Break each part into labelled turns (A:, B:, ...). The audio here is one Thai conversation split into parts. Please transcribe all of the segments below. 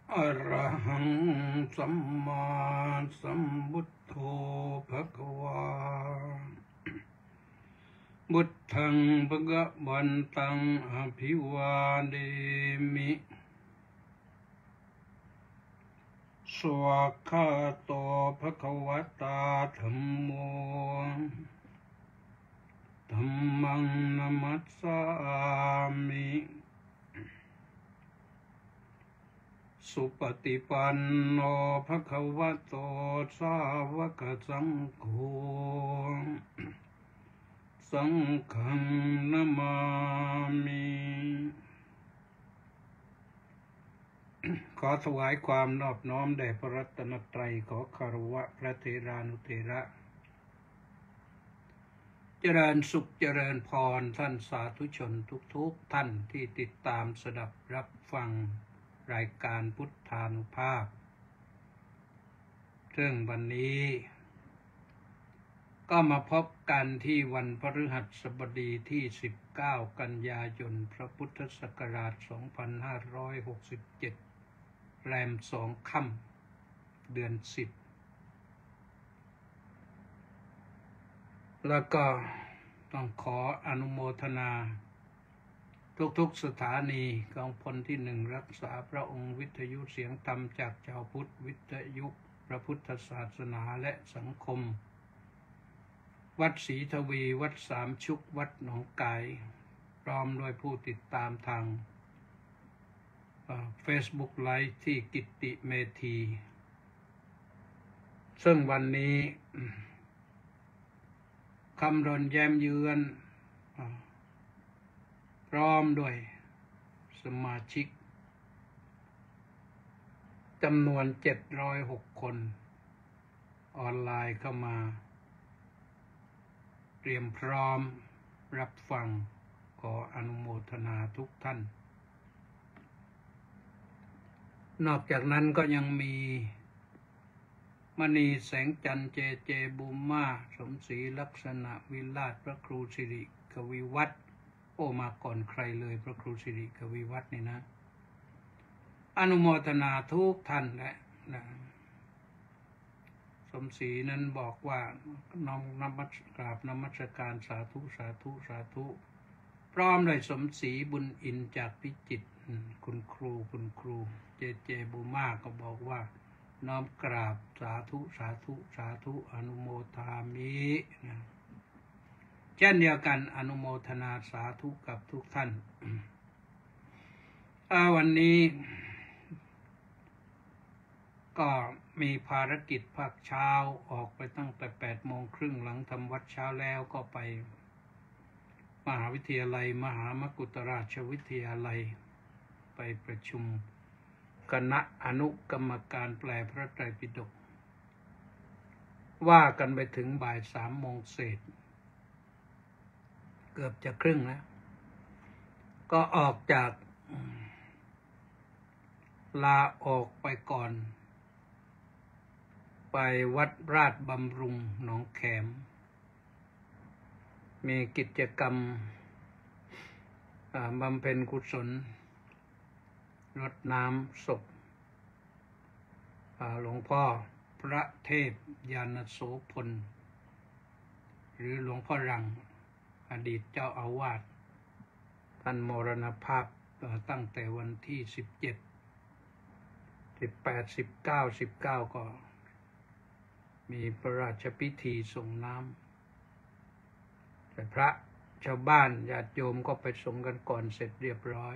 A: อะระหังสัมมาสัมพุทโธภะคะวาพุทธังภะคะวันตังอภิวาเดมิสวากขาโตภะคะวะตาธัมโมธัมมังนะมัสสามิสุปฏิปันโนภะคะวะโตสาวกสังโฆสังฆังนะมามิขอถวายความนอบน้อมแด่พระรัตนตรัยขอคารวะพระเถรานุเถระเจริญสุขเจริญพรท่านสาธุชนทุกท่านที่ติดตามสดับรับฟังรายการพุทธานุภาพซึ่งวันนี้ก็มาพบกันที่วันพฤหัสบดีที่19กันยายนพระพุทธศักราช2567แรม2ค่ำเดือน10แล้วก็ต้องขออนุโมทนาทุกๆสถานีของพลที่1รักษาพระองค์วิทยุเสียงธรรมจากชาวพุทธวิทยุพระพุทธศาสนาและสังคมวัดศรีทวีวัดสามชุกวัดหนองไก่พร้อมด้วยผู้ติดตามทางFacebook Live ที่กิตติเมธีซึ่งวันนี้คำรณแย้มเยือนพร้อมด้วยสมาชิกจำนวน706คนออนไลน์เข้ามาเตรียมพร้อมรับฟังขออนุโมทนาทุกท่านนอกจากนั้นก็ยังมีมณีแสงจันทร์เจบุมมาสมศรีลักษณะวิราชพระครูสิริกวีวัฒน์มาก่อนใครเลยพระครูสิริกวีวัฒน์นี่นะอนุโมทนาทุกท่านและสมศรีนั้นบอกว่าน้อมนมัสการนมัสการสาธุสาธุสาธุพร้อมด้วยสมศรีบุญอินจากพิจิตรคุณครูเจบุมาก็บอกว่าน้อมกราบสาธุสาธุสาธุอนุโมทามิเช่นเดียวกันอนุโมทนาสาธุกับทุกท่านวันนี้ก็มีภารกิจภาคเช้าออกไปตั้งแต่8:30หลังทำวัดเช้าแล้วก็ไปมหาวิทยาลัยมหามกุฏราชวิทยาลัยไปประชุมคณะอนุกรรมการแปลพระไตรปิฎกว่ากันไปถึงบ่าย3:00เศษเกือบจะครึ่งแล้วก็ออกจากลาออกไปก่อนไปวัดราชบำรุงหนองแขมมีกิจกรรมบำเพ็ญกุศลรดน้ำศพหลวงพ่อพระเทพยานโสพลหรือหลวงพ่อรังอดีตเจ้าอาวาสท่านมรณภาพตั้งแต่วันที่17 18 19ก็มีพระราชพิธีส่งน้ำแต่พระชาวบ้านญาติโยมก็ไปส่งกันก่อนเสร็จเรียบร้อย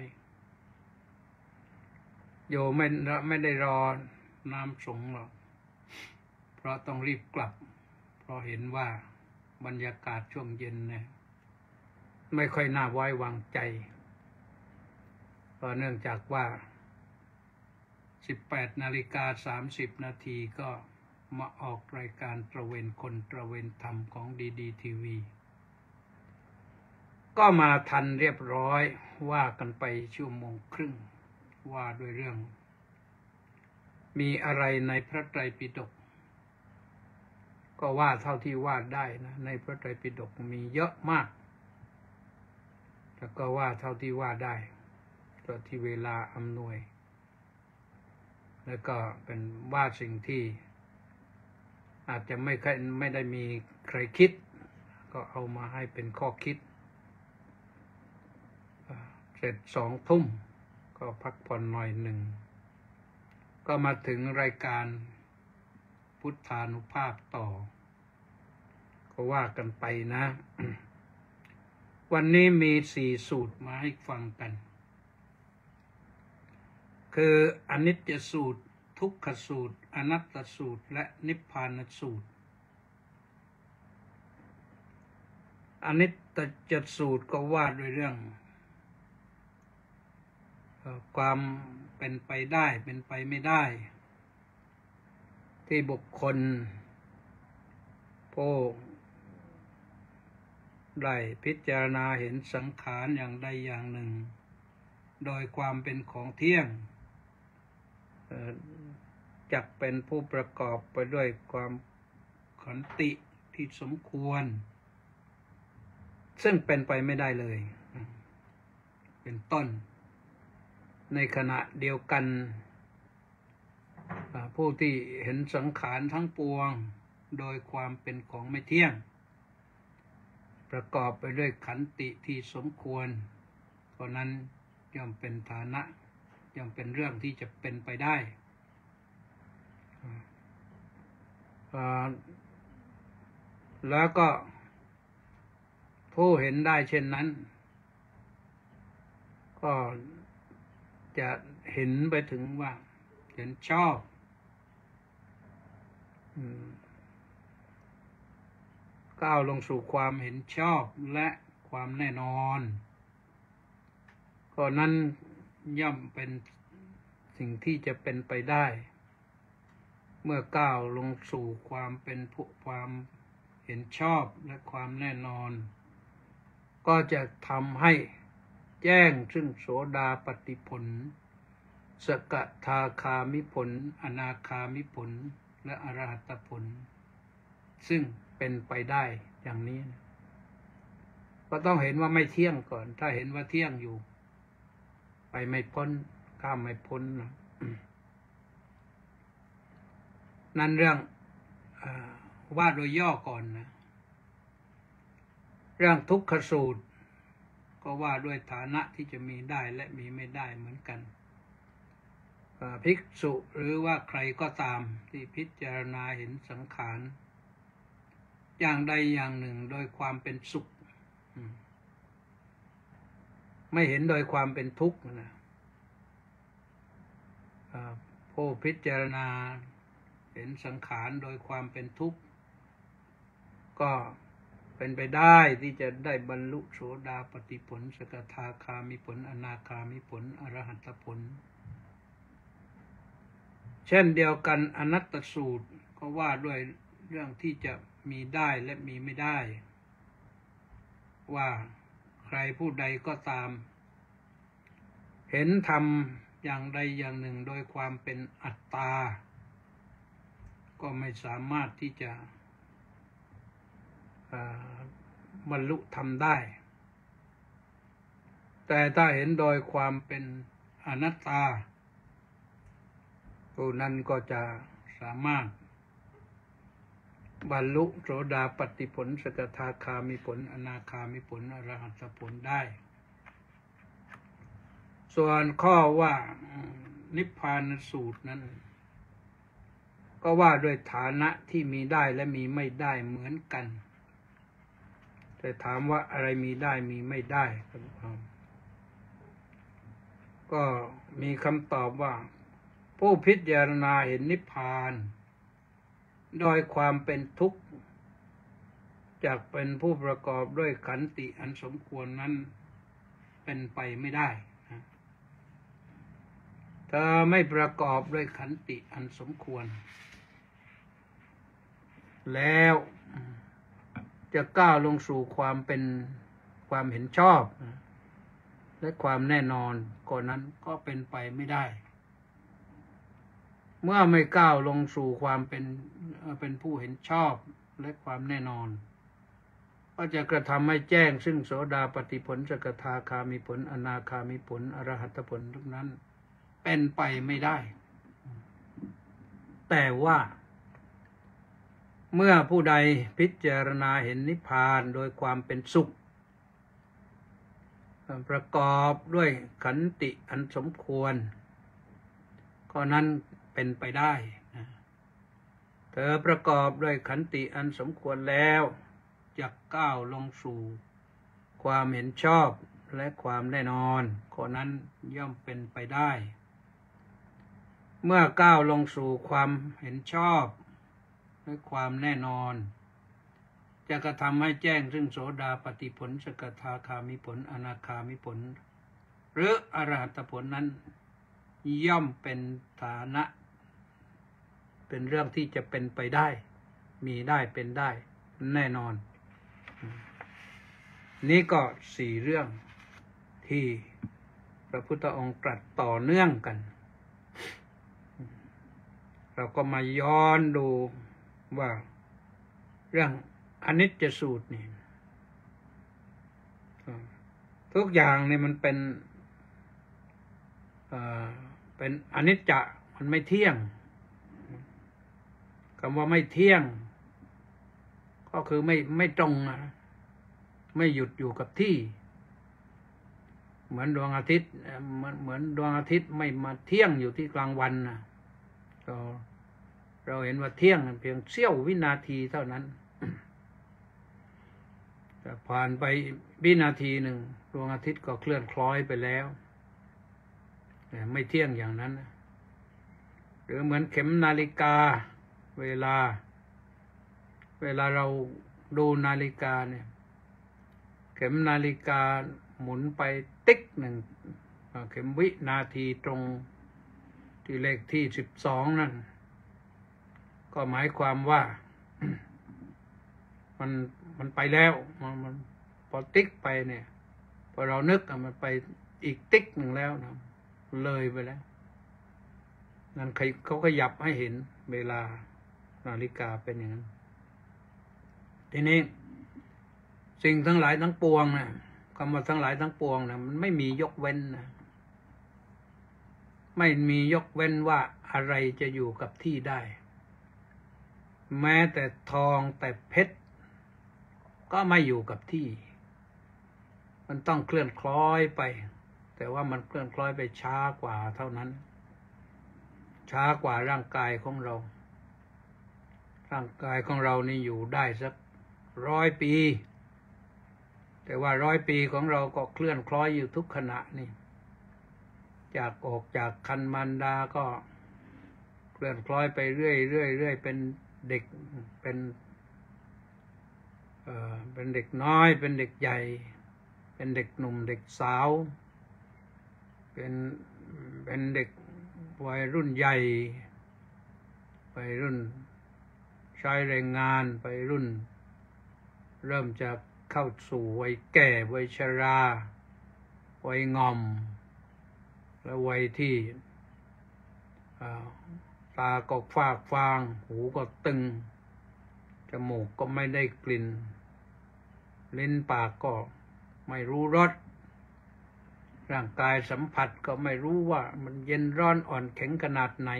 A: โยมไม่ได้รอน้ำส่งหรอกเพราะต้องรีบกลับเพราะเห็นว่าบรรยากาศช่วงเย็นเนี่ยไม่ค่อยน่าไว้วางใจเพราะเนื่องจากว่า18:30 นาทีก็มาออกรายการตระเวนคนตระเวนธรรมของดีทีวีก็มาทันเรียบร้อยว่ากันไป1:30 ชั่วโมงว่าด้วยเรื่องมีอะไรในพระไตรปิฎกก็ว่าเท่าที่ว่าได้นะในพระไตรปิฎกมีเยอะมากแต่ก็ว่าเท่าที่ว่าได้ก็ที่เวลาอำนวยแล้วก็เป็นว่าสิ่งที่อาจจะไม่ได้มีใครคิดก็เอามาให้เป็นข้อคิดเสร็จ2 ทุ่มก็พักผ่อนหน่อยหนึ่งก็มาถึงรายการพุทธานุภาพต่อก็ว่ากันไปนะ วันนี้มี4 สูตรมาให้ฟังกันคืออนิจจสูตรทุกขสูตรอนัตตสูตรและนิพพานสูตรอนิจจสูตรก็ว่าด้วยเรื่องความเป็นไปได้เป็นไปไม่ได้ที่บุคคลผู้ได้พิจารณาเห็นสังขารอย่างใดอย่างหนึ่งโดยความเป็นของเที่ยงจักเป็นผู้ประกอบไปด้วยความขันติที่สมควรซึ่งเป็นไปไม่ได้เลยเป็นต้นในขณะเดียวกันผู้ที่เห็นสังขารทั้งปวงโดยความเป็นของไม่เที่ยงประกอบไปด้วยขันติที่สมควรเพราะนั้นย่อมเป็นฐานะย่อมเป็นเรื่องที่จะเป็นไปได้แล้วก็ผู้เห็นได้เช่นนั้นก็จะเห็นไปถึงว่าเห็นชอบก้าวลงสู่ความเห็นชอบและความแน่นอนก็นั้นย่อมเป็นสิ่งที่จะเป็นไปได้เมื่อก้าวลงสู่ความเป็นความเห็นชอบและความแน่นอนก็จะทำให้แจ้งซึ่งโสดาปัตติผลสกทาคามิผลอนาคามิผลและอรหัตผลซึ่งเป็นไปได้อย่างนี้ก็ต้องเห็นว่าไม่เที่ยงก่อนถ้าเห็นว่าเที่ยงอยู่ไปไม่พ้นข้ามไม่พ้นนะนั่นเรื่องว่าโดยย่อก่อนนะเรื่องทุกขสูตรก็ว่าด้วยฐานะที่จะมีได้และมีไม่ได้เหมือนกันภิกษุหรือว่าใครก็ตามที่พิจารณาเห็นสังขารอย่างใดอย่างหนึ่งโดยความเป็นสุขไม่เห็นโดยความเป็นทุกข์นะผู้พิจารณาเห็นสังขารโดยความเป็นทุกข์ก็เป็นไปได้ที่จะได้บรรลุโสดาปัตติผลสกทาคามิผลอนาคามิผลอรหัตผลเช่นเดียวกันอนัตตสูตรก็ว่าด้วยเรื่องที่จะมีได้และมีไม่ได้ว่าใครผู้ใดก็ตามเห็นธรรมอย่างใดอย่างหนึ่งโดยความเป็นอัตตาก็ไม่สามารถที่จะบรรลุธรรมได้แต่ถ้าเห็นโดยความเป็นอนัตตาผู้นั้นก็จะสามารถบรรลุโสดาปัตติผลสกทาคามิผลอนาคามิผลอรหัตผลได้ส่วนข้อว่านิพพานสูตรนั้นก็ว่าด้วยฐานะที่มีได้และมีไม่ได้เหมือนกันแต่ถามว่าอะไรมีได้มีไม่ได้ก็มีคำตอบว่าผู้พิจารณาเห็นนิพพานโดยความเป็นทุกข์จากเป็นผู้ประกอบด้วยขันติอันสมควรนั้นเป็นไปไม่ได้ถ้าไม่ประกอบด้วยขันติอันสมควรแล้วจะก้าวลงสู่ความเป็นความเห็นชอบและความแน่นอนก่อนนั้นก็เป็นไปไม่ได้เมื่อไม่ก้าวลงสู่ความเป็นผู้เห็นชอบและความแน่นอนก็จะกระทำให้แจ้งซึ่งโสดาปัตติผลสกทาคามิผลอนาคามิผลอรหัตผลทุกนั้นเป็นไปไม่ได้แต่ว่าเมื่อผู้ใดพิจารณาเห็นนิพพานโดยความเป็นสุขประกอบด้วยขันติอันสมควรก็นั้นเป็นไปได้เธอประกอบด้วยขันติอันสมควรแล้วจะก้าวลงสู่ความเห็นชอบและความแน่นอนข้อนั้นย่อมเป็นไปได้เมื่อก้าวลงสู่ความเห็นชอบและความแน่นอนจะกระทำให้แจ้งซึ่งโสดาปัตติผลสกทาคามิผลอนาคามิผลหรืออรหัตผลนั้นย่อมเป็นฐานะเป็นเรื่องที่จะเป็นไปได้มีได้เป็นได้แน่นอนนี่ก็4 เรื่องที่พระพุทธองค์ตรัสต่อเนื่องกันเราก็มาย้อนดูว่าเรื่องอนิจจสูตรนี่ทุกอย่างนี่มันเป็นอนิจจะมันไม่เที่ยงคำว่าไม่เที่ยงก็คือไม่ตรงไม่หยุดอยู่กับที่เหมือนดวงอาทิตย์เหมือนดวงอาทิตย์ไม่มาเที่ยงอยู่ที่กลางวันนะเราเห็นว่าเที่ยงเพียงเสี้ยววินาทีเท่านั้นแต่ผ่านไปวินาทีหนึ่งดวงอาทิตย์ก็เคลื่อนคล้อยไปแล้วแต่ไม่เที่ยงอย่างนั้นหรือเหมือนเข็มนาฬิกาเวลาเราดูนาฬิกาเนี่ยเข็มนาฬิกาหมุนไปติ๊กหนึ่งเข็มวินาทีตรงที่เลขที่12นั่นก็หมายความว่ามันไปแล้วมันพอติ๊กไปเนี่ยพอเรานึกมันไปอีกติ๊กหนึ่งแล้วนะเลยไปแล้วนั่นเขาขยับให้เห็นเวลานาฬิกาเป็นอย่างนั้นทีนี้สิ่งทั้งหลายทั้งปวงนะคำว่าทั้งหลายทั้งปวงนะมันไม่มียกเว้นนะไม่มียกเว้นว่าอะไรจะอยู่กับที่ได้แม้แต่ทองแต่เพชรก็ไม่อยู่กับที่มันต้องเคลื่อนคล้อยไปแต่ว่ามันเคลื่อนคล้อยไปช้ากว่าเท่านั้นช้ากว่าร่างกายของเราร่างกายของเรานี่อยู่ได้สัก100 ปีแต่ว่า100 ปีของเราก็เคลื่อนคล้อยอยู่ทุกขณะนี่จากออกจากคันมารดาก็เคลื่อนคล้อยไปเรื่อยเป็นเด็กเป็นเด็กน้อยเป็นเด็กใหญ่เป็นเด็กหนุ่มเด็กสาวเป็นเด็กวัยรุ่นใหญ่วัยรุ่นใช้แรงงานวัยรุ่นเริ่มจะเข้าสู่วัยแก่วัยชราวัยงอมและวัยที่ตาก็ฟางหูก็ตึงจมูกก็ไม่ได้กลิ่นลิ้นปากก็ไม่รู้รสร่างกายสัมผัสก็ไม่รู้ว่ามันเย็นร้อนอ่อนแข็งขนาดไหน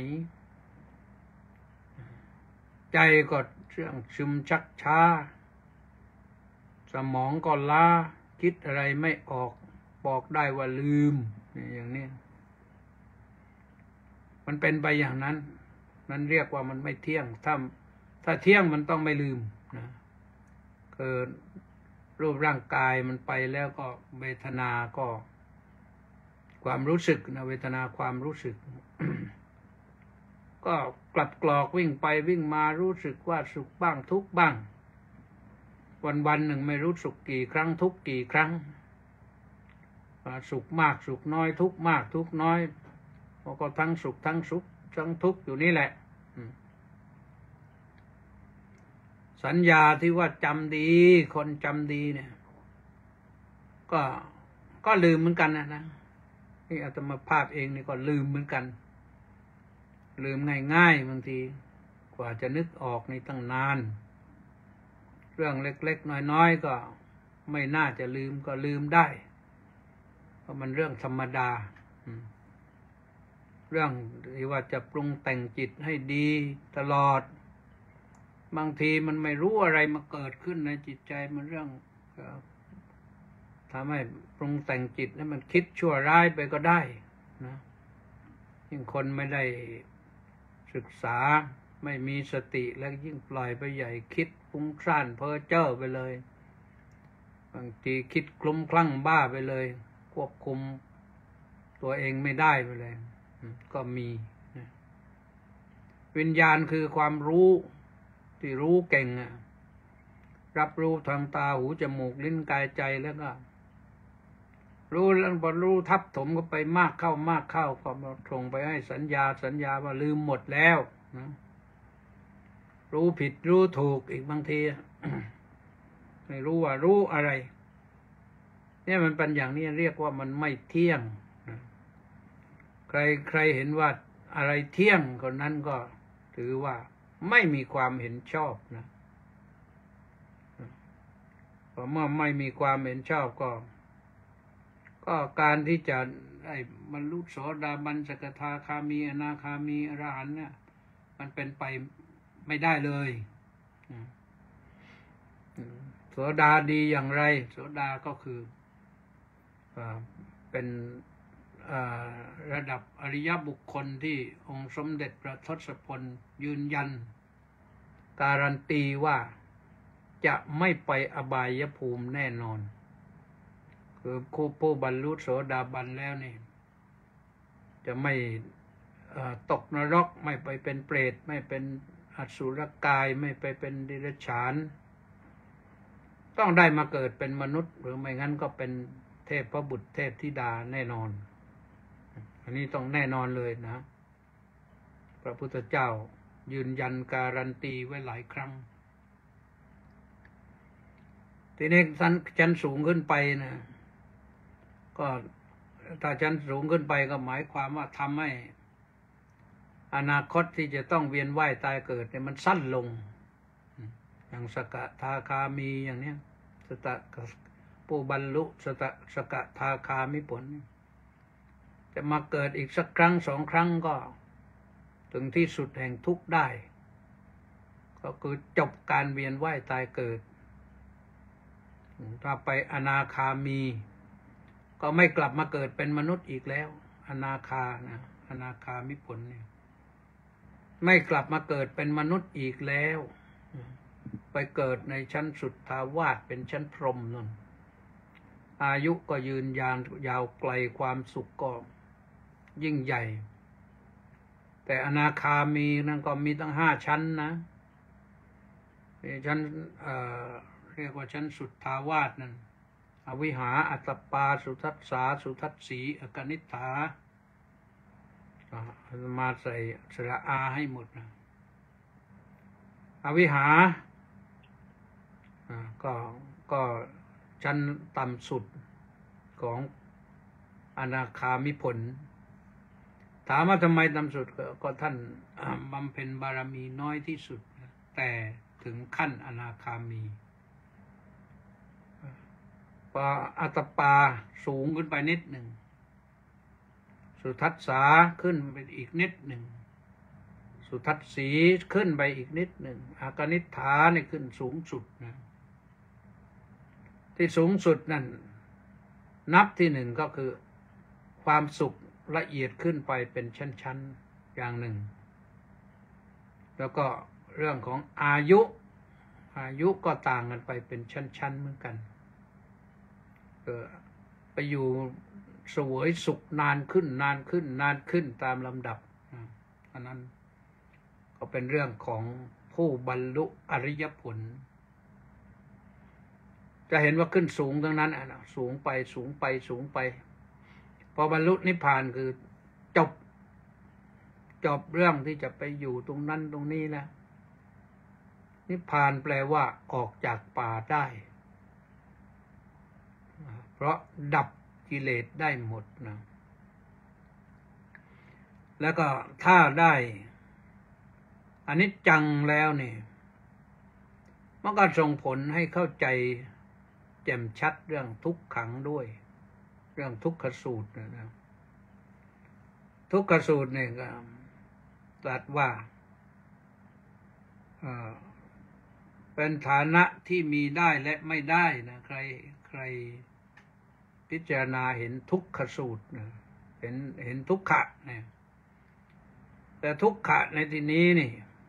A: ใจก็เชื่องซึมชักช้าสมองก็ล้าคิดอะไรไม่ออกบอกได้ว่าลืมอย่างนี้มันเป็นไปอย่างนั้นนั่นเรียกว่ามันไม่เที่ยงถ้าเที่ยงมันต้องไม่ลืมนะคือรูปร่างกายมันไปแล้วก็เวทนาก็ความรู้สึกนะเวทนาความรู้สึก ก็กลับกรอกวิ่งไปวิ่งมารู้สึกว่าสุขบ้างทุกข์บ้างวันหนึ่งไม่รู้สุขกี่ครั้งทุกข์กี่ครั้งสุขมากสุขน้อยทุกข์มากทุกข์น้อยก็ทั้งสุขทั้งทุกข์อยู่นี่แหละสัญญาที่ว่าจำดีคนจำดีเนี่ยก็ลืมเหมือนกันนะนี่อาตมาภาพเองนี่ก็ลืมเหมือนกันลืมง่ายๆบางทีกว่าจะนึกออกในตั้งนานเรื่องเล็กๆน้อยๆก็ไม่น่าจะลืมก็ลืมได้เพราะมันเรื่องธรรมดาเรื่องที่ว่าจะปรุงแต่งจิตให้ดีตลอดบางทีมันไม่รู้อะไรมาเกิดขึ้นในจิตใจมันเรื่องทำให้ปรุงแต่งจิตให้มันคิดชั่วร้ายไปก็ได้นะยิ่งคนไม่ได้ศึกษาไม่มีสติแล้วยิ่งปล่อยไปใหญ่คิดฟุ้งซ่านเพ้อเจ้อไปเลยบางทีคิดคลุ้มคลั่งบ้าไปเลยควบคุมตัวเองไม่ได้ไปเลยก็มีนะวิญญาณคือความรู้ที่รู้เก่งรับรู้ทางตาหูจมูกลิ้นกายใจแล้วก็รู้แล้วพอรู้ทับถมก็ไปมากเข้ก็ส่งไปให้สัญญาว่าลืมหมดแล้วนะรู้ผิดรู้ถูกอีกบางที ไม่รู้ว่ารู้อะไรเนี่ยมันเป็นอย่างนี้เรียกว่ามันไม่เที่ยงนะใครเห็นว่าอะไรเที่ยงคนนั้นก็ถือว่าไม่มีความเห็นชอบนะพอเมื่อไม่มีความเห็นชอบก็การที่จะได้บรรลุโสดาบันสกทาคามีอนาคามีอรหันต์เนี่ยมันเป็นไปไม่ได้เลยโสดาดีอย่างไรโสดาก็คือเป็นระดับอริยบุคคลที่องค์สมเด็จพระทศพลยืนยันการันตีว่าจะไม่ไปอบายภูมิแน่นอนคือผู้บรรลุโสดาบันแล้วนี่จะไม่ตกนรกไม่ไปเป็นเปรตไม่เป็นอสุรกายไม่ไปเป็นเดรัจฉานต้องได้มาเกิดเป็นมนุษย์หรือไม่งั้นก็เป็นเทพพระบุตรเทพธิดาแน่นอนอันนี้ต้องแน่นอนเลยนะพระพุทธเจ้ายืนยันการันตีไว้หลายครั้งทีนี้ชั้นสูงขึ้นไปนะก็ถ้าชั้นสูงขึ้นไปก็หมายความว่าทำให้อนาคตที่จะต้องเวียนว่ายตายเกิดเนี่ยมันสั้นลงอย่างสกทาคามีอย่างเนี้ยผู้บรรลุสกทาคามิผลจะมาเกิดอีกสักครั้งสองครั้งก็ถึงที่สุดแห่งทุกข์ได้ก็คือจบการเวียนว่ายตายเกิดถ้าไปอนาคามีก็ไม่กลับมาเกิดเป็นมนุษย์อีกแล้วอนาคานะอนาคามิผลเนี่ยไม่กลับมาเกิดเป็นมนุษย์อีกแล้วไปเกิดในชั้นสุทธาวาสเป็นชั้นพรหมนั่นอายุก็ยืนยาวไกลความสุขก็ยิ่งใหญ่แต่อนาคามีนั่นก็มีตั้ง5 ชั้นนะชั้นเรียกว่าชั้นสุทธาวาสนั่นอวิหาอัตตปาสุทัสสาสุทัสสีอกนิฏฐามาใส่สระอาให้หมดนะอวิหาก็ชั้นต่ำสุดของอนาคามิผลถามว่าทำไมต่ำสุดก็ท่านบำเพ็ญบารมีน้อยที่สุดแต่ถึงขั้นอนาคามีพออัตตปาสูงขึ้นไปนิดหนึ่งสุทัสสาขึ้นไปอีกนิดหนึ่งสุทัสสีขึ้นไปอีกนิดหนึ่งอากนิฏฐาเนี่ยขึ้นสูงสุดนะที่สูงสุดนั่นนับที่1ก็คือความสุขละเอียดขึ้นไปเป็นชั้นๆอย่างหนึ่งแล้วก็เรื่องของอายุก็ต่างกันไปเป็นชั้นๆเหมือนกันไปอยู่เสวยสุขนานขึ้นตามลำดับอันนั้นก็เป็นเรื่องของผู้บรรลุอริยผลจะเห็นว่าขึ้นสูงทั้งนั้นสูงไปพอบรรลุนิพพานคือจบเรื่องที่จะไปอยู่ตรงนั้นตรงนี้แล้วนิพพานแปลว่าออกจากป่าได้เพราะดับกิเลสได้หมดนะแล้วก็ถ้าได้อนิจจังแล้วเนี่ยมันก็ส่งผลให้เข้าใจแจ่มชัดเรื่องทุกขังด้วยเรื่องทุกขสูตรนะทุกขสูตรเนี่ยก็ตรัสว่าเป็นฐานะที่มีได้และไม่ได้นะใครพิจารณาเห็นทุกขสูตรนะเห็นทุกขะเนี่ยแต่ทุกขะในที่นี้นี่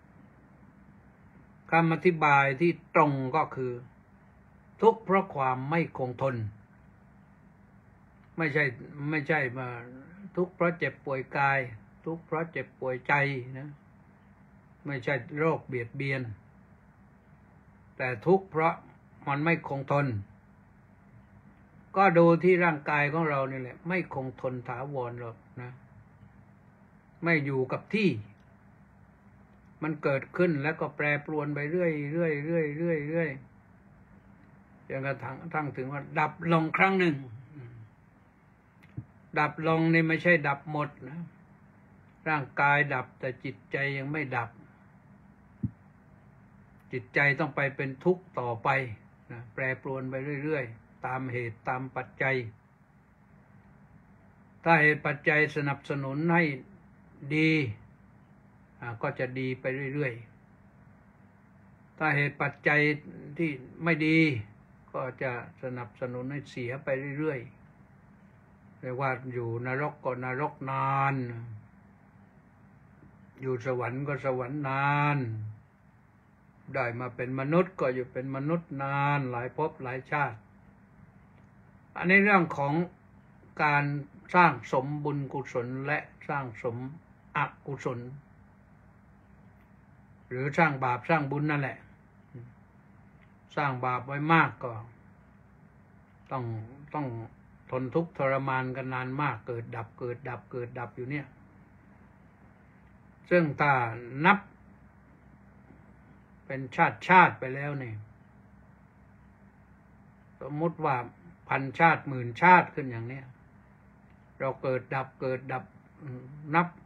A: คำอธิบายที่ตรงก็คือทุกข์เพราะความไม่คงทนไม่ใช่มาทุกข์เพราะเจ็บป่วยกายทุกข์เพราะเจ็บป่วยใจนะไม่ใช่โรคเบียดเบียนแต่ทุกข์เพราะมันไม่คงทนก็ดูที่ร่างกายของเรานี่แหละไม่คงทนถาวรหรอกนะไม่อยู่กับที่มันเกิดขึ้นแล้วก็แปรปรวนไปเรื่อยจนกระทั่งถึงว่าดับลงครั้งหนึ่งดับลงนี่ไม่ใช่ดับหมดนะร่างกายดับแต่จิตใจยังไม่ดับจิตใจต้องไปเป็นทุกข์ต่อไปนะแปรปรวนไปเรื่อยๆตามเหตุตามปัจจัยถ้าเหตุปัจจัยสนับสนุนให้ดีก็จะดีไปเรื่อยๆถ้าเหตุปัจจัยที่ไม่ดีก็จะสนับสนุนให้เสียไปเรื่อยๆเรียกว่าอยู่นรกก็นรกนานอยู่สวรรค์ก็สวรรค์นานได้มาเป็นมนุษย์ก็อยู่เป็นมนุษย์นานหลายภพหลายชาติอันนี้เรื่องของการสร้างสมบุญกุศลและสร้างสมอกุศลหรือสร้างบาปสร้างบุญนั่นแหละสร้างบาปไว้มากก็ต้องทนทุกข์ทรมานกันนานมากเกิดดับเกิดดับเกิดดับอยู่เนี่ยซึ่งถ้านับเป็นชาติไปแล้วเนี่ยสมมุติว่า1,000 ชาติ10,000 ชาติขึ้นอย่างเนี้ยเราเกิดดับนับ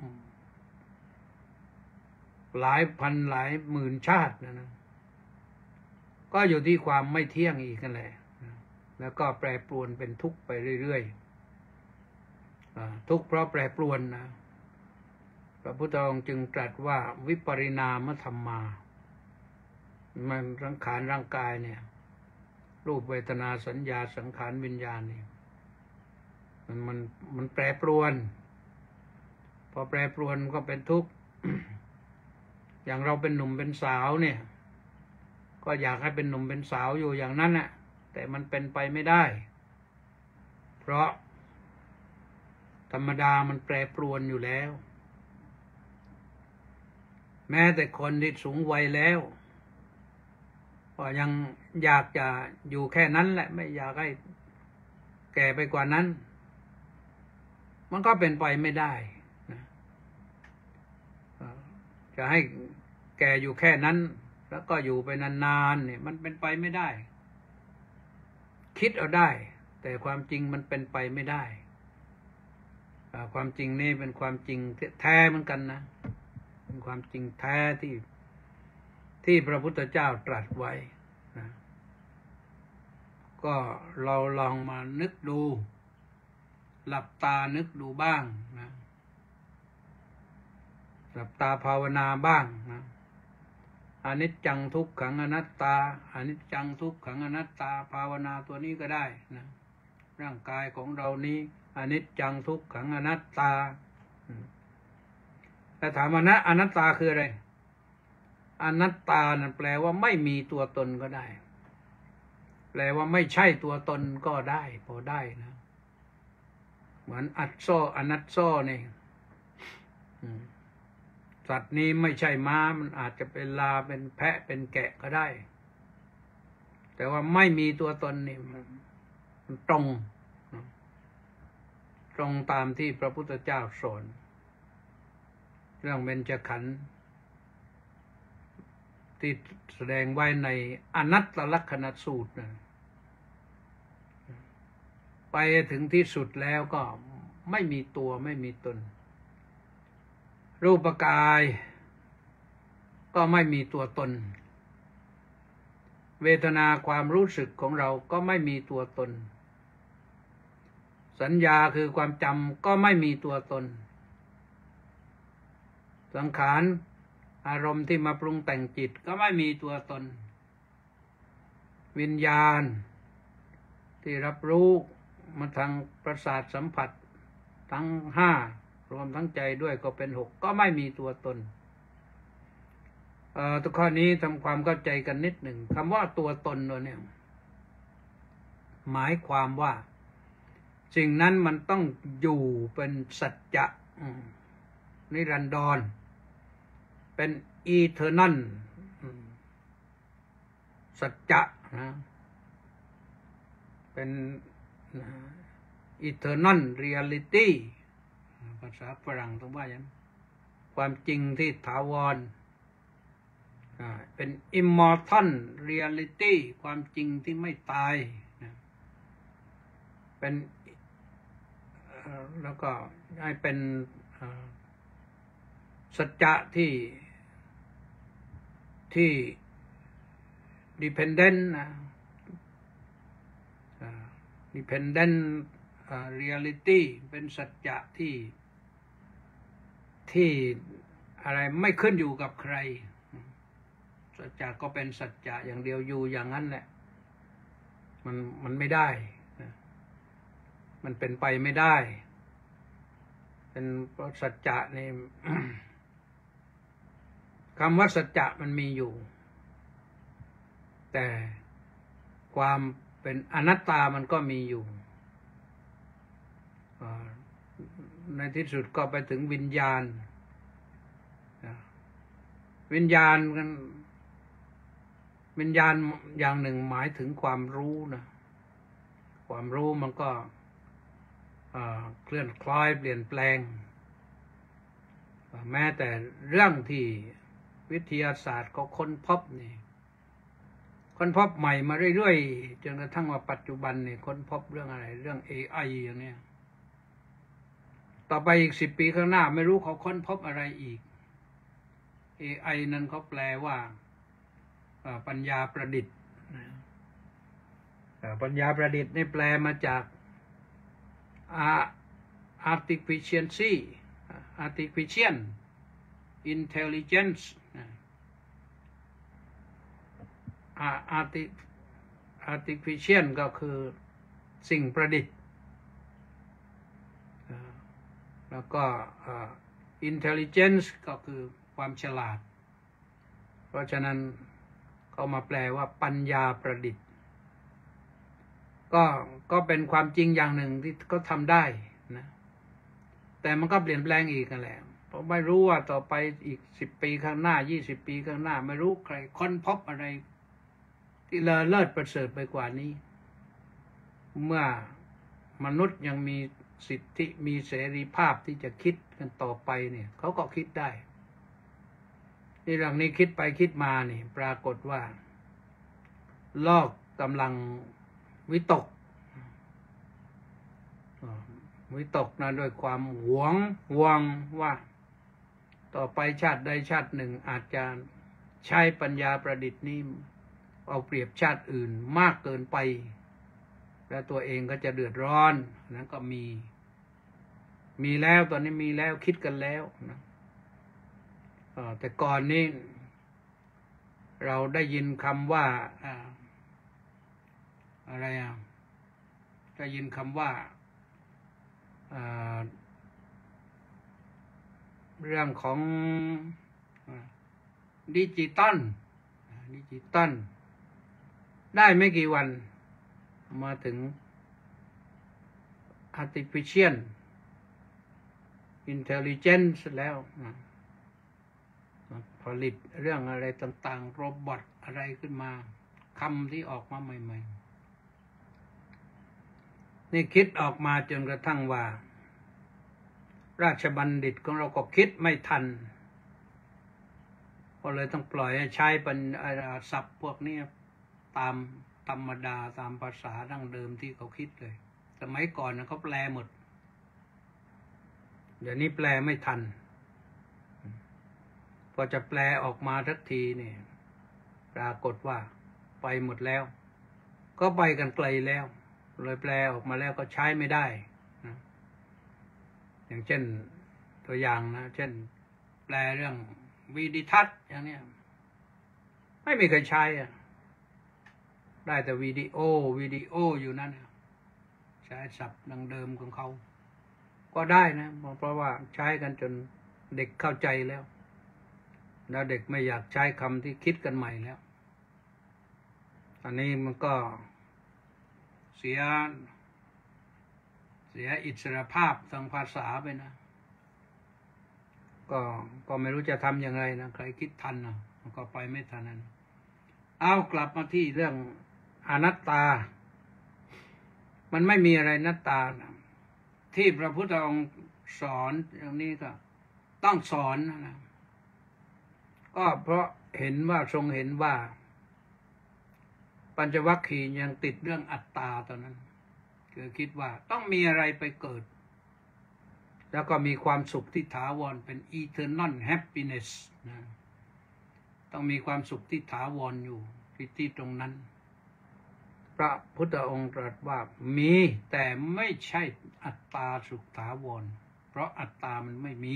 A: หลายพันหลายหมื่นชาตินะก็อยู่ที่ความไม่เที่ยงอีกนั่นแหละแล้วก็แปรปรวนเป็นทุกข์ไปเรื่อยๆทุกข์เพราะแปรปรวนนะพระพุทธองค์จึงตรัสว่าวิปริณามธรรมามันสังขารร่างกายเนี่ยรูปเวทนาสัญญาสังขารวิญญาณนี่มันแปรปรวนพอแปรปรวนก็เป็นทุกข์ อย่างเราเป็นหนุ่มเป็นสาวเนี่ยก็อยากให้เป็นหนุ่มเป็นสาวอยู่อย่างนั้นน่ะแต่มันเป็นไปไม่ได้เพราะธรรมดามันแปรปรวนอยู่แล้วแม้แต่คนที่สูงวัยแล้วก็ยังอยากจะอยู่แค่นั้นแหละไม่อยากให้แก่ไปกว่านั้นมันก็เป็นไปไม่ได้นะจะให้แก่อยู่แค่นั้นแล้วก็อยู่ไปนานๆเนี่ยมันเป็นไปไม่ได้คิดเอาได้แต่ความจริงมันเป็นไปไม่ได้ความจริงนี่เป็นความจริงแท้เหมือนกันนะเป็นความจริงแท้ที่พระพุทธเจ้าตรัสไว้นะก็เราลองมานึกดูหลับตานึกดูบ้างนะหลับตาภาวนาบ้างนะอนิจจังทุกขังอนัตตาอนิจจังทุกขังอนัตตาภาวนาตัวนี้ก็ได้นะร่างกายของเรานี้อนิจจังทุกขังอนัตตาแต่ถามว่านะอนัตตาคืออะไรอนัตตานั่นแปลว่าไม่มีตัวตนก็ได้แปลว่าไม่ใช่ตัวตนก็ได้พอได้นะเหมือนอัตโซอนัตโซนี่สัตว์นี้ไม่ใช่ม้ามันอาจจะเป็นลาเป็นแพะเป็นแกะก็ได้แต่ว่าไม่มีตัวตนนี่มันตรงตามที่พระพุทธเจ้าสอนเรื่องเบญจขันธ์ที่แสดงไว้ในอนัตตลักขณสูตรนะไปถึงที่สุดแล้วก็ไม่มีตัวไม่มีตนรูปกายก็ไม่มีตัวตนเวทนาความรู้สึกของเราก็ไม่มีตัวตนสัญญาคือความจำก็ไม่มีตัวตนสังขารอารมณ์ที่มาปรุงแต่งจิตก็ไม่มีตัวตนวิญญาณที่รับรู้มาทางประสาทสัมผัสทั้ง5รวมทั้งใจด้วยก็เป็น6ก็ไม่มีตัวตนทุกข้อนี้ทำความเข้าใจกันนิดหนึ่งคำว่าตัวตนเนี่ยหมายความว่าสิ่งนั้นมันต้องอยู่เป็นสัจจะนิรันดรเป็นอีเทอร์นัลสัจจะนะเป็นอีเทอร์นัลเรียลิตี้ภาษาฝรั่งต้องว่าอย่างนั้นความจริงที่ถาวรเป็น immortal reality ความจริงที่ไม่ตายเป็นแล้วก็ให้เป็นสัจจะที่ dependent dependent reality เป็นสัจจะที่อะไรไม่ขึ้นอยู่กับใครสัจจะก็เป็นสัจจะอย่างเดียวอยู่อย่างนั้นแหละมันไม่ได้มันเป็นไปไม่ได้เป็นเพราะสัจจะนี่ คำว่าสัจจะมันมีอยู่แต่ความเป็นอนัตตามันก็มีอยู่ในที่สุดก็ไปถึงวิญญาณวิญญาณอย่างหนึ่งหมายถึงความรู้นะความรู้มันก็เคลื่อนคล้อยเปลี่ยนแปลงแม้แต่เรื่องที่วิทยาศาสตร์ก็ค้นพบนี่ค้นพบใหม่มาเรื่อยๆจนกระทั่งว่าปัจจุบันนี่ค้นพบเรื่องอะไรเรื่อง AI อย่างนี้ต่อไปอีก10 ปีข้างหน้าไม่รู้เขาค้นพบอะไรอีก AI นั้นเขาแปลว่าปัญญาประดิษฐ์ปัญญาประดิษฐ์นี่แปลมาจาก artificial intelligence artificial ก็คือสิ่งประดิษฐ์แล้วก็intelligence ก็คือความฉลาดเพราะฉะนั้นเขามาแปลว่าปัญญาประดิษฐ์ก็เป็นความจริงอย่างหนึ่งที่เขาทำได้นะแต่มันก็เปลี่ยนแปลงอีกกันแหละเพราะไม่รู้ว่าต่อไปอีก10 ปีข้างหน้า20 ปีข้างหน้าไม่รู้ใครค้นพบอะไรที่เลอเลิศประเสริฐไปกว่านี้เมื่อมนุษย์ยังมีสิทธิมีเสรีภาพที่จะคิดกันต่อไปเนี่ยเขาก็คิดได้ที่เรื่องนี้คิดไปคิดมานี่ปรากฏว่าโลกกำลังวิตกนะด้วยความหวงว่าต่อไปชาติใดชาติหนึ่งอาจจะใช้ปัญญาประดิษฐ์นี้เอาเปรียบชาติอื่นมากเกินไปและตัวเองก็จะเดือดร้อนนั้นก็มีแล้วตอนนี้มีแล้วคิดกันแล้วนะแต่ก่อนนี้เราได้ยินคำว่าอะไรได้ยินคำว่าเรื่องของดิจิตอลได้ไม่กี่วันมาถึง artificial intelligence แล้วผลิตเรื่องอะไรต่างๆโรบอทอะไรขึ้นมาคำที่ออกมาใหม่ๆนี่คิดออกมาจนกระทั่งว่าราชบัณฑิตของเราก็คิดไม่ทันก็เลยต้องปล่อยให้ใช้เป็นศัพท์พวกนี้ตามธรรมดาตามภาษาดั้งเดิมที่เขาคิดเลยสมัยก่อนเขาแปลหมดเดี๋ยวนี้แปลไม่ทันพอจะแปลออกมาทักทีเนี่ยปรากฏว่าไปหมดแล้วก็ไปกันไกลแล้วเลยแปลออกมาแล้วก็ใช้ไม่ได้นะอย่างเช่นตัวอย่างนะเช่นแปลเรื่องวิดิทัศน์อย่างนี้ไม่มีใครใช้อะได้แต่วิดีโออยู่นั่นใช้ศัพท์ดังเดิมของเขาก็ได้นะเพราะว่าใช้กันจนเด็กเข้าใจแล้วเด็กไม่อยากใช้คำที่คิดกันใหม่แล้วอันนี้มันก็เสียอิสรภาพทางภาษาไปนะก็ไม่รู้จะทำอย่างไรนะใครคิดทันนะมันก็ไปไม่ทันนั้นเอากลับมาที่เรื่องอนัตตามันไม่มีอะไรนัตตานะที่พระพุทธองค์สอนอย่างนี้ก็ต้องสอนนะก็เพราะเห็นว่าทรงเห็นว่าปัญจวัคคีย์ยังติดเรื่องอัตตาตอนนั้นคือคิดว่าต้องมีอะไรไปเกิดแล้วก็มีความสุขที่ถาวรเป็น eternal happiness นะต้องมีความสุขที่ถาวรอยู่ที่ตรงนั้นพระพุทธองค์ตรัสว่ามีแต่ไม่ใช่อัตตาสุขถาวรเพราะอัตตามันไม่มี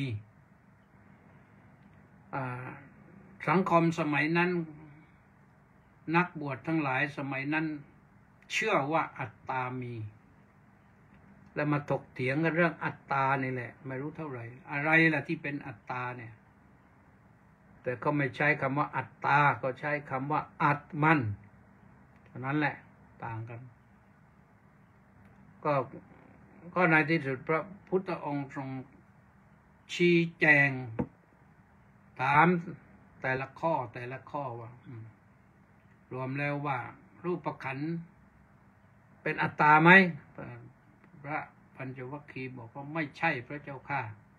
A: สังคมสมัยนั้นนักบวชทั้งหลายสมัยนั้นเชื่อว่าอัตตามีแล้วมาถกเถียงกันเรื่องอัตตานี่แหละไม่รู้เท่าไหร่อะไรล่ะที่เป็นอัตตาเนี่ยแต่ก็ไม่ใช้คำว่าอัตตาก็ใช้คำว่าอัตมันเท่านั้นแหละต่างกันก็ในที่สุดพระพุทธองค์ทรงชี้แจงถามแต่ละข้อว่ารวมแล้วว่ารูปขันธ์เป็นอัตตาไหมพระปัญจวัคคีย์บอกว่าไม่ใช่พระเจ้าค่ะ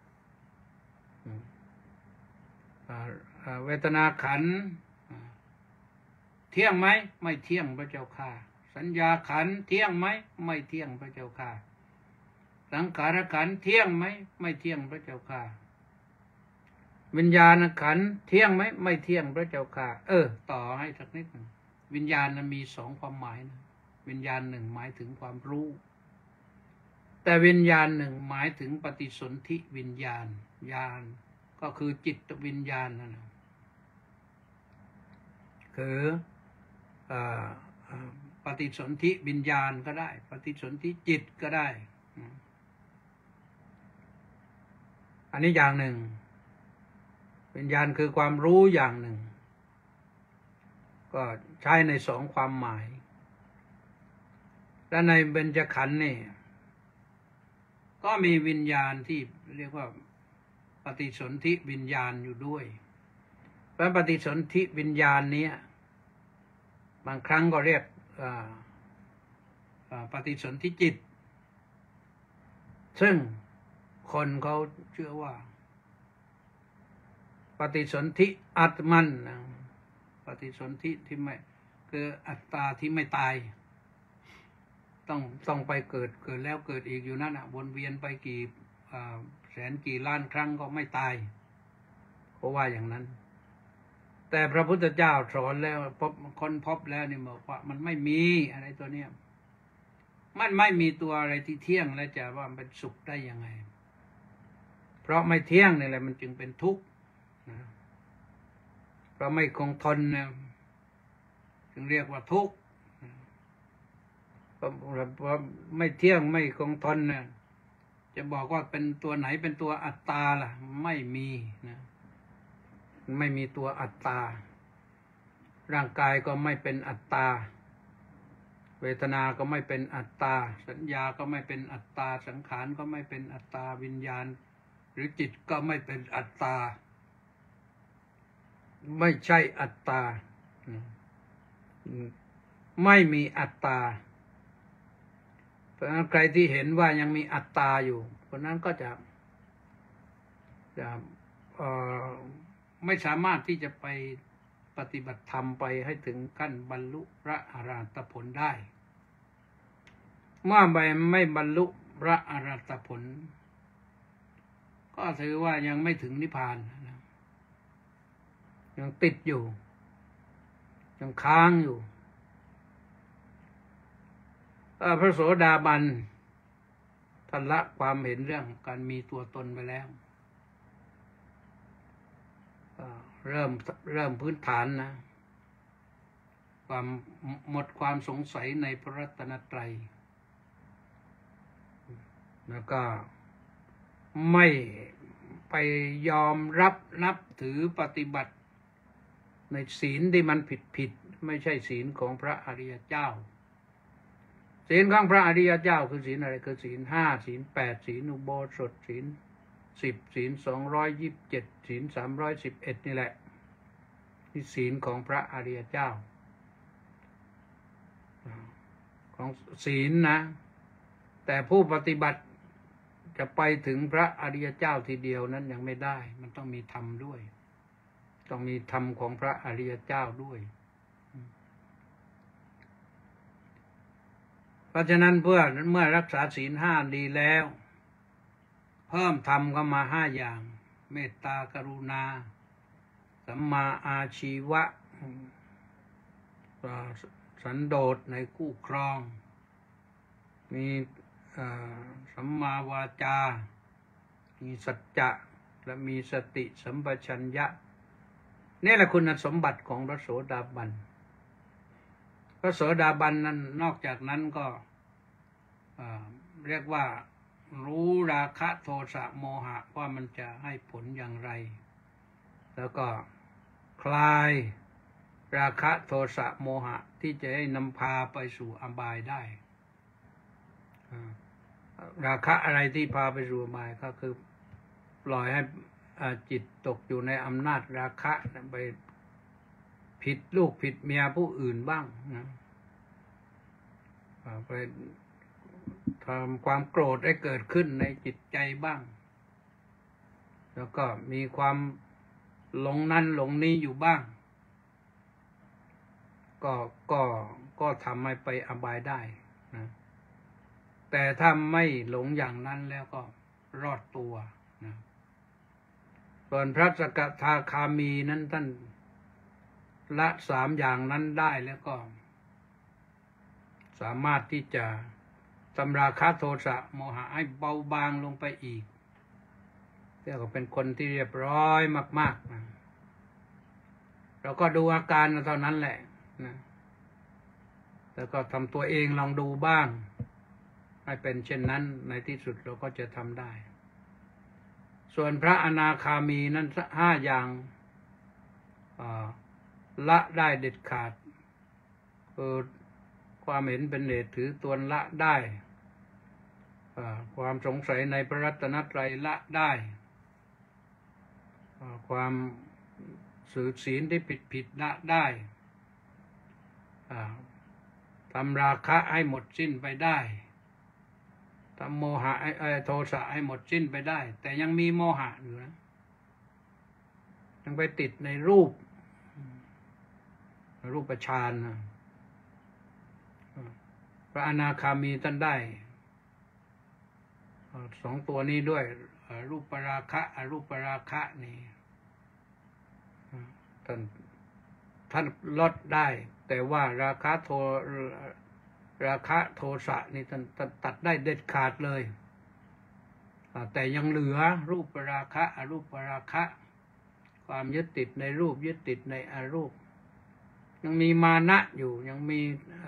A: เวทนาขันธ์เที่ยงไหมไม่เที่ยงพระเจ้าค่ะสัญญาขันธ์เที่ยงไหมไม่เที่ยงพระเจ้าค่ะสังขารขันธ์เที่ยงไหมไม่เที่ยงพระเจ้าค่ะวิญญาณขันธ์เที่ยงไหมไม่เที่ยงพระเจ้าค่ะต่อให้สักนิดหนึ่งวิญญาณนั้นมีสองความหมายนะวิญญาณหนึ่งหมายถึงความรู้แต่วิญญาณหนึ่งหมายถึงปฏิสนธิวิญญาณญาณก็คือจิตวิญญาณนั่นนะคือปฏิสนธิวิญญาณก็ได้ปฏิสนธิจิตก็ได้อันนี้อย่างหนึ่งวิญญาณคือความรู้อย่างหนึ่งก็ใช้ในสองความหมายและในเบญจขันธ์นี่ก็มีวิญญาณที่เรียกว่าปฏิสนธิวิญญาณอยู่ด้วยเพราะปฏิสนธิวิญญาณนี้บางครั้งก็เรียกปฏิสนธิจิตซึ่งคนเขาเชื่อว่าปฏิสนธิอัตมันนะปฏิสนธิที่ไม่คืออัตตาที่ไม่ตายต้องไปเกิดแล้วเกิดอีกอยู่นั่นวนเวียนไปกี่แสนกี่ล้านครั้งก็ไม่ตายเพราะว่าอย่างนั้นแต่พระพุทธเจ้าสอนแล้วคนพบแล้วนี่บอกว่ามันไม่มีอะไรตัวเนี้ยมันไม่มีตัวอะไรที่เที่ยงและจะว่ามันเป็นสุขได้ยังไงเพราะไม่เที่ยงนี่แหละมันจึงเป็นทุกข์นะเพราะไม่คงทนนะจึงเรียกว่าทุกข์เพราะไม่เที่ยงไม่คงทนนะจะบอกว่าเป็นตัวไหนเป็นตัวอัตตาล่ะไม่มีนะไม่มีตัวอัตตาร่างกายก็ไม่เป็นอัตตาเวทนาก็ไม่เป็นอัตตาสัญญาก็ไม่เป็นอัตตาสังขารก็ไม่เป็นอัตตาวิญญาณหรือจิตก็ไม่เป็นอัตตาไม่ใช่อัตตาไม่มีอัตตาเพราะฉะนั้นใครที่เห็นว่ายังมีอัตตาอยู่คนนั้นก็จะไม่สามารถที่จะไปปฏิบัติธรรมไปให้ถึงขั้นบรรลุพระอรหัตผลได้เมื่อไม่บรรลุพระอรหัตผลก็ถือว่ายังไม่ถึงนิพพานนะยังติดอยู่ยังค้างอยู่พระโสดาบันท่านละความเห็นเรื่องการมีตัวตนไปแล้วเริ่มพื้นฐานนะหมดความสงสัยในพระรัตนตรัยแล้วก็ไม่ไปยอมรับนับถือปฏิบัติในศีลที่มันผิดไม่ใช่ศีลของพระอริยเจ้าศีลของพระอริยเจ้าคือศีลอะไรคือศีล5ศีล8ศีลอุโบสถศีล10ศีล227ศีล311นี่แหละที่ศีลของพระอริยเจ้าของศีลนะแต่ผู้ปฏิบัติจะไปถึงพระอริยเจ้าทีเดียวนั้นยังไม่ได้มันต้องมีธรรมด้วยต้องมีธรรมของพระอริยเจ้าด้วยเพราะฉะนั้นเมื่อรักษาศีล5ดีแล้วเพิ่มธรรมเข้ามา5อย่างเมตตากรุณาสัมมาอาชีวะสันโดษในคู่ครองมีสัมมาวาจามีสัจจะและมีสติสัมปชัญญะนี่แหละคุณสมบัติของพระโสดาบันพระโสดาบันนั้นนอกจากนั้นก็เรียกว่ารู้ราคะโทสะโมหะว่ามันจะให้ผลอย่างไรแล้วก็คลายราคะโทสะโมหะที่จะให้นำพาไปสู่อบายได้ราคะอะไรที่พาไปสู่อบายก็คือปล่อยให้จิตตกอยู่ในอำนาจราคะไปผิดลูกผิดเมียผู้อื่นบ้างนะไปทำความโกรธให้เกิดขึ้นในจิตใจบ้างแล้วก็มีความหลงนั้นหลงนี้อยู่บ้างก็ทำให้ไปอบายได้นะแต่ถ้าไม่หลงอย่างนั้นแล้วก็รอดตัวนะส่วนพระสกทาคามีนั้นท่านละ3อย่างนั้นได้แล้วก็สามารถที่จะทำราคะโทสะโมหะให้เบาบางลงไปอีกเรียกว่าเป็นคนที่เรียบร้อยมากๆนะเราก็ดูอาการเท่านั้นแหละนะแล้วก็ทำตัวเองลองดูบ้างให้เป็นเช่นนั้นในที่สุดเราก็จะทำได้ส่วนพระอนาคามีนั้น5อย่างละได้เด็ดขาดคือความเห็นเป็นเหตุถือตนละได้ความสงสัยในพระรัตนตรัยละได้ความสืบศีลที่ผิดละได้ทำราคะให้หมดสิ้นไปได้ทำโมหะโทสะให้หมดสิ้นไปได้แต่ยังมีโมหะอยู่นะยังไปติดในรูปฌานนะพระอนาคามีท่านได้2ตัวนี้ด้วยรูปราคะอรูปราคะนี่ท่านลดได้แต่ว่าราคะโทสะนี่ท่านตัดได้เด็ดขาดเลยแต่ยังเหลือรูปราคะอรูปราคะความยึดติดในรูปยึดติดในอรูปยังมีมานะอยู่ยังมี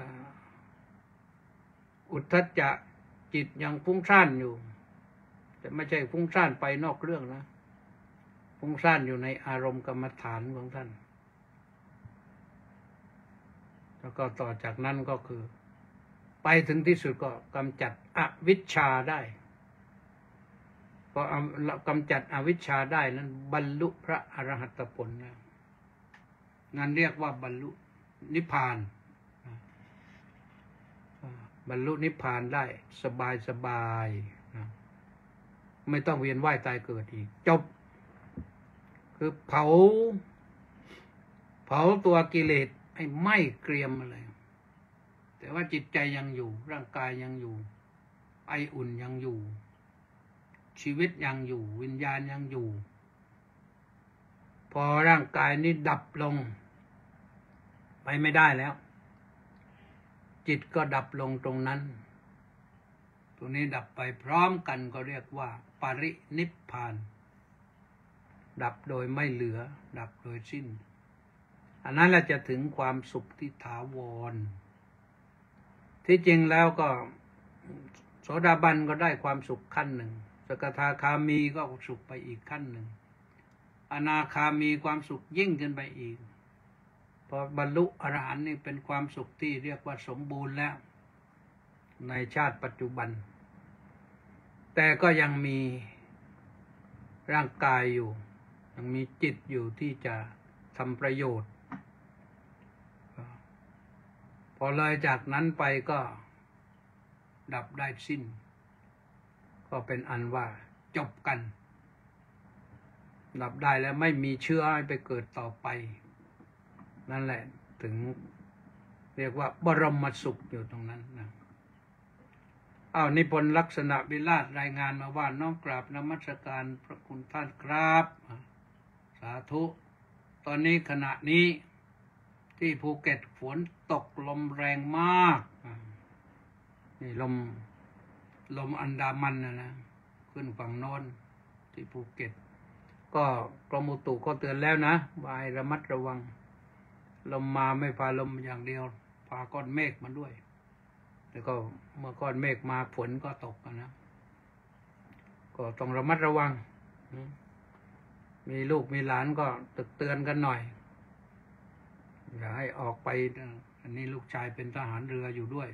A: อุทธัจจะจิตยังฟุ้งซ่านอยู่แต่ไม่ใช่ฟุ้งซ่านไปนอกเรื่องนะฟุ้งซ่านอยู่ในอารมณ์กรรมฐานของท่านแล้วก็ต่อจากนั้นก็คือไปถึงที่สุดก็กำจัดอวิชชาได้พอกำจัดอวิชชาได้นั้นบรรลุพระอรหัตผลนะนั่นเรียกว่าบรรลุนิพพานบรรลุนิพพานได้สบายนะไม่ต้องเวียนว่ายตายเกิดอีกจบคือเผาตัวกิเลสให้ไหม้เกรียมเลยแต่ว่าจิตใจยังอยู่ร่างกายยังอยู่ไออุ่นยังอยู่ชีวิตยังอยู่วิญญาณยังอยู่พอร่างกายนี้ดับลงไปไม่ได้แล้วจิตก็ดับลงตรงนั้นตรงนี้ดับไปพร้อมกันก็เรียกว่าปรินิพพานดับโดยไม่เหลือดับโดยสิ้นอันนั้นเราจะถึงความสุขที่ถาวรที่จริงแล้วก็โสดาบันก็ได้ความสุขขั้นหนึ่งสกทาคามีก็สุขไปอีกขั้นหนึ่งอนาคามีความสุขยิ่งขึ้นไปอีกพอบรรลุอรหันต์นี่เป็นความสุขที่เรียกว่าสมบูรณ์แล้วในชาติปัจจุบันแต่ก็ยังมีร่างกายอยู่ยังมีจิตอยู่ที่จะทำประโยชน์พอเลยจากนั้นไปก็ดับได้สิ้นก็เป็นอันว่าจบกันดับได้แล้วไม่มีเชื้อให้ไปเกิดต่อไปนั่นแหละถึงเรียกว่าบรมสุขอยู่ตรงนั้นนะนิพนธ์ลักษณะวิราชรายงานมาว่าน้อมกราบนมัสการพระคุณท่านครับสาธุตอนนี้ขณะนี้ที่ภูเก็ตฝนตกลมแรงมากนี่ลมอันดามันนะขึ้นฝั่งโน้นที่ภูเก็ตก็กรมอุตุก็เตือนแล้วนะว่าให้ระมัดระวังลมมาไม่พาลมอย่างเดียวพาก้อนเมฆมาด้วยแต่ก็เมื่อก้อนเมฆมาฝนก็ตกนะก็ต้องระมัดระวังมีลูกมีหลานก็ตึกเตือนกันหน่อยอย่าให้ออกไปอันนี้ลูกชายเป็นทหารเรืออยู่ด้วย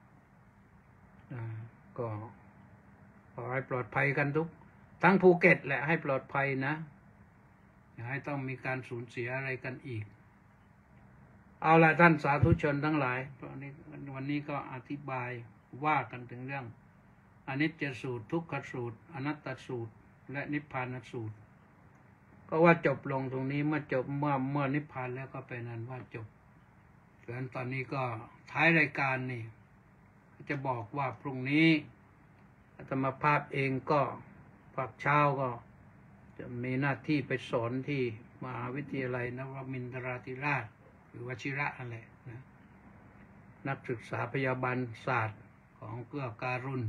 A: ก็ขอให้ปลอดภัยกันทั้งภูเก็ตแหละให้ปลอดภัยนะอย่าให้ต้องมีการสูญเสียอะไรกันอีกเอาละท่านสาธุชนทั้งหลายวันนี้ก็อธิบายว่ากันถึงเรื่องอนิจจสูตรทุกขสูตรอนัตตสูตรและนิพพานสูตรก็ว่าจบลงตรงนี้เมื่อนิพพานแล้วก็เป็นนั้นว่าจบเพราะฉะนั้นตอนนี้ก็ท้ายรายการนี่จะบอกว่าพรุ่งนี้อาตมาภาพเองก็ภาคเช้าก็จะมีหน้าที่ไปสอนที่มหาวิทยาลัยนวมินทราธิราชหรือวชิระอะไรนะนักศึกษาพยาบาลศาสตร์ของเกื้อการุณ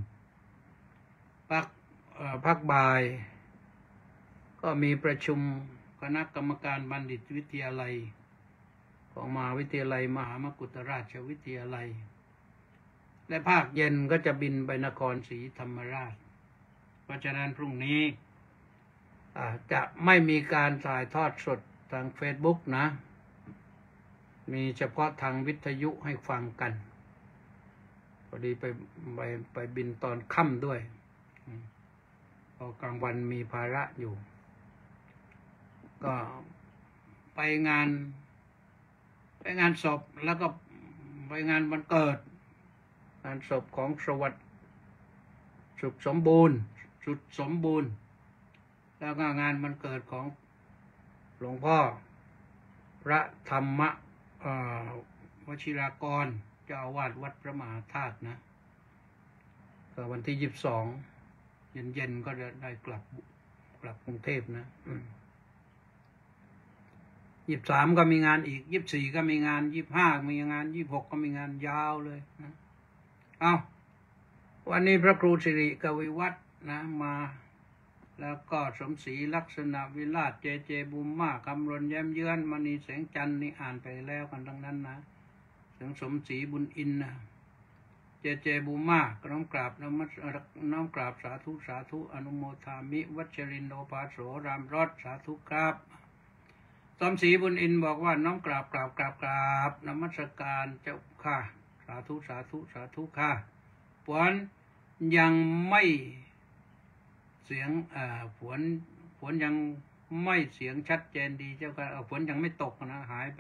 A: ภาคบ่ายก็มีประชุมคณะกรรมการบัณฑิตวิทยาลัยของมหาวิทยาลัยมหามกุฏราชวิทยาลัยและภาคเย็นก็จะบินไปนครศรีธรรมราชเพราะฉะนั้นพรุ่งนี้จะไม่มีการถ่ายทอดสดทาง Facebook นะมีเฉพาะทางวิทยุให้ฟังกันพอดีไปบินตอนค่ำด้วยพอกลางวันมีภาระอยู่ก็ไปงานศพแล้วก็ไปงานวันเกิดงานศพของสวัสดิ์สุดสมบูรณ์แล้วก็งานวันเกิดของหลวงพ่อพระธรรมวชิรากรเจ้าอาวาสวัดพระมหาธาตุนะก็วันที่22เย็นก็จะได้กลับกรุงเทพนะ23ก็มีงานอีก24ก็มีงาน25มีงาน26ก็มีงานยาวเลยนะวันนี้พระครูสิริกวิวัฒน์นะมาแล้วก็สมศรีลักษณะวิราชเจบุมมาคำรณแย้มเยือนมณีแสงจันทร์นี่อ่านไปแล้วกันทั้งนั้นนะถึงสมศรีบุญอินนะเจบุมมาก็น้อมกราบสาธุอนุโมทามิวัชรินโนภาโสรามรสสาธุครับสมศรีบุญอินบอกว่าน้อมกราบนมัสการเจ้าค่ะสาธุค่ะผลยังไม่เสียงฝนยังไม่เสียงชัดเจนดีเจ้าค่ะฝนยังไม่ตกนะหายไป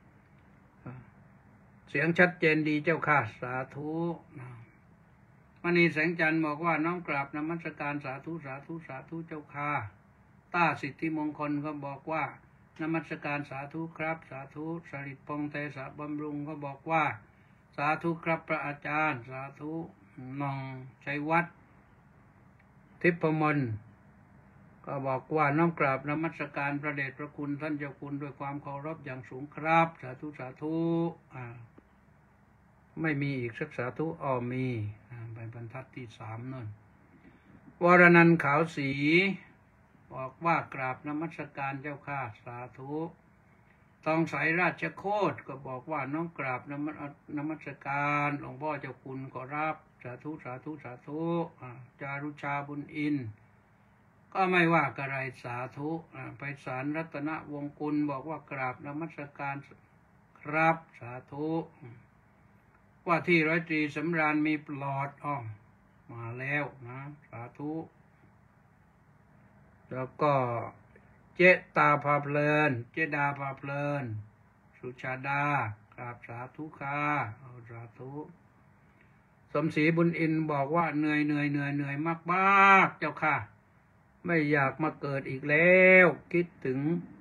A: เสียงชัดเจนดีเจ้าค่ะสาธุมณีแสงจันทร์บอกว่าน้อมกราบนมัสการสาธุเจ้าค่ะต้าสิทธิมงคลก็บอกว่านมัสการสาธุครับสาธุสริตพงษ์เทสะบำรุงก็บอกว่าสาธุครับพระอาจารย์สาธุนองชัยวัฒน์ทิพมนก็บอกว่าน้อมกราบนมัสการพระเดชพระคุณท่านเจ้าคุณด้วยความเคารพอย่างสูงครับสาธุไม่มีอีกสักสาธุมีไปบรรทัดที่3นั่นวรนันท์ขาวศรีบอกว่ากราบนมัสการเจ้าค่ะสาธุทองใสราชโคตก็บอกว่าน้องกราบนมัสการหลวงพ่อเจ้าคุณขอรับสาธุสาธุสาธุจารุชาบุญอินก็ไม่ว่ากระไรสาธุไพศาลรัตนวงกุลบอกว่ากราบนมัสการครับสาธุว่าที่ร้อยตรีสำราญมีปลอดมาแล้วนะสาธุแล้วก็เจตาพาเพลินเจดาพาเพลินสุชาดากราบสาธุค่ะสาธุสมศรีบุญอินบอกว่าเหนื่อยมากเจ้าค่ะไม่อยากมาเกิดอีกแล้วคิดถึง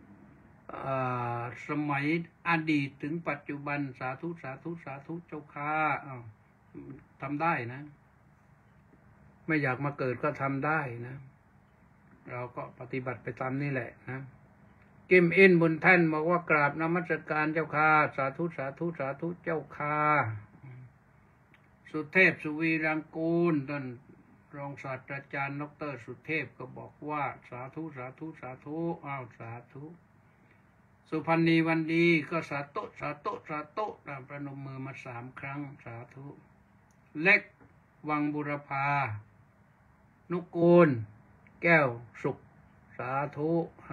A: สมัยอดีตถึงปัจจุบันสาธุสาธุสาธุเจ้าค่ะทำได้นะไม่อยากมาเกิดก็ทำได้นะเราก็ปฏิบัติไปตามนี่แหละนะกิมอินบุญแท่นบอกว่ากราบนมัสการเจ้าค่ะสาธุสาธุสาธุเจ้าค่ะสุเทพสุวีรังกูลท่านรองศาสตราจารย์ดร.สุเทพก็บอกว่าสาธุสาธุสาธุสาธุสุพรรณีวันดีก็สาธุสาธุสาธุประนมมือมา3 ครั้งสาธุเล็กวังบุรพานุกูลแก้วสุขสาธุ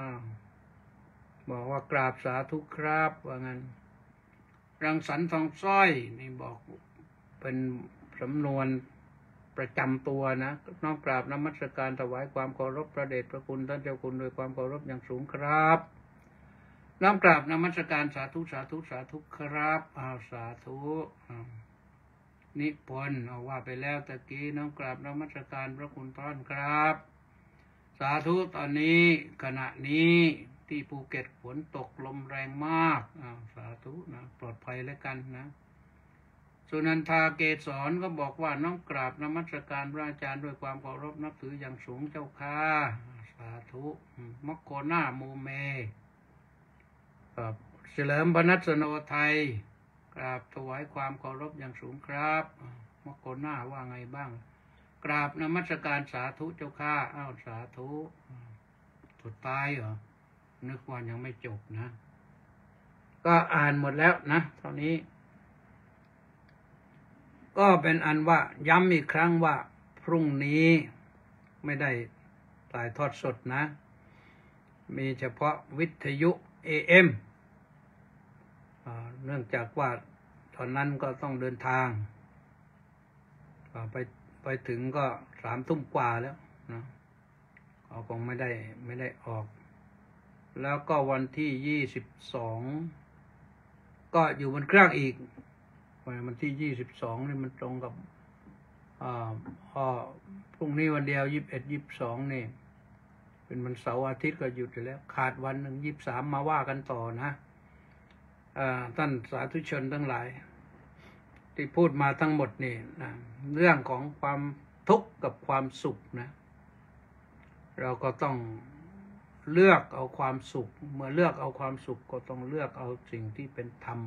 A: บอกว่ากราบสาธุครับว่างั้นรังสรรค์ทองสร้อยนี่บอกเป็นสำนวนประจำตัวนะน้อมกราบนมัสการถวายความเคารพพระเดชพระคุณท่านเจ้าคุณโดยความเคารพอย่างสูงครับน้อมกราบนมัสการสาธุสาธุสาธุครับสาธุนิพนธ์ว่าไปแล้วตะกี้น้อมกราบนมัสการพระคุณท่านครับสาธุตอนนี้ขณะนี้ที่ภูเก็ตฝนตกลมแรงมากสาธุนะปลอดภัยแล้วกันนะสุนันทาเกศรก็บอกว่าน้อมกราบนมัสการพระอาจารย์ด้วยความเคารพนับถืออย่างสูงเจ้าค่ะสาธุมกโคนาโมเมเฉลิมพนัสโนไทยกราบถวายความเคารพอย่างสูงครับมกโคนาว่าไงบ้างกราบนมัสการสาธุเจ้าค่ะสาธุสุดท้ายเหรอนึกว่ายังไม่จบนะก็อ่านหมดแล้วนะเท่านี้ก็เป็นอันว่าย้ำอีกครั้งว่าพรุ่งนี้ไม่ได้ถ่ายทอดสดนะมีเฉพาะวิทยุ AM เนื่องจากว่าตอนนั้นก็ต้องเดินทางไปถึงก็3 ทุ่มกว่าแล้วนะเขาคงไม่ได้ออกแล้วก็วันที่22ก็อยู่บนเครื่องอีกวันที่22นี่มันตรงกับพรุ่งนี้วันเดียว21 22นี่เป็นวันเสาร์อาทิตย์ก็หยุดอยู่แล้วขาดวันหนึ่ง23มาว่ากันต่อนะท่านสาธุชนทั้งหลายที่พูดมาทั้งหมดนี่นะเรื่องของความทุกข์กับความสุขนะเราก็ต้องเลือกเอาความสุขเมื่อเลือกเอาความสุขก็ต้องเลือกเอาสิ่งที่เป็นธรรม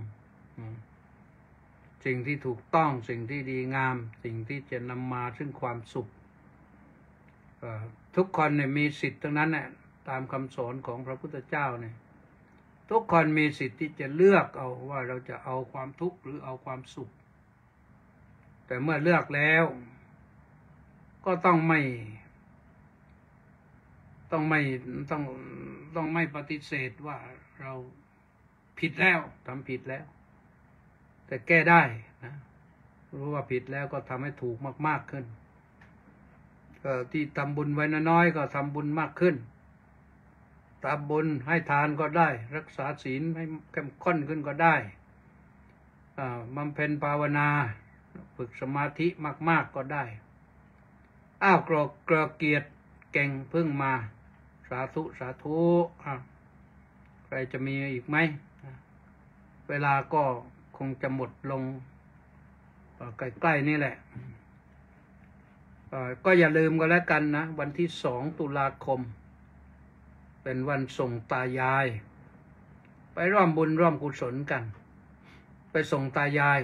A: สิ่งที่ถูกต้องสิ่งที่ดีงามสิ่งที่จะนำมาซึ่งความสุขทุกคนเนี่ยมีสิทธิ์ทั้งนั้นแหละตามคำสอนของพระพุทธเจ้าเนี่ยทุกคนมีสิทธิ์ที่จะเลือกเอาว่าเราจะเอาความทุกข์หรือเอาความสุขแต่เมื่อเลือกแล้วก็ต้องไม่ปฏิเสธว่าเราผิดแล้วทำผิดแล้วแต่แก้ได้นะรู้ว่าผิดแล้วก็ทำให้ถูกมากขึ้นที่ทำบุญไว้น้อยก็ทำบุญมากขึ้นทำบุญให้ทานก็ได้รักษาศีลให้เข้มข้นขึ้นก็ได้บำเพ็ญภาวนาฝึกสมาธิมากๆก็ได้กรอเกียรติเก่งเพิ่งมาสาธุสาธุใครจะมีอีกไหมเวลาก็คงจะหมดลงใกล้ๆนี่แหละก็อย่าลืมก็แล้วกันนะวันที่2 ตุลาคมเป็นวันส่งตายายไปร่วมบุญร่วมกุศลกันไปส่งตายาย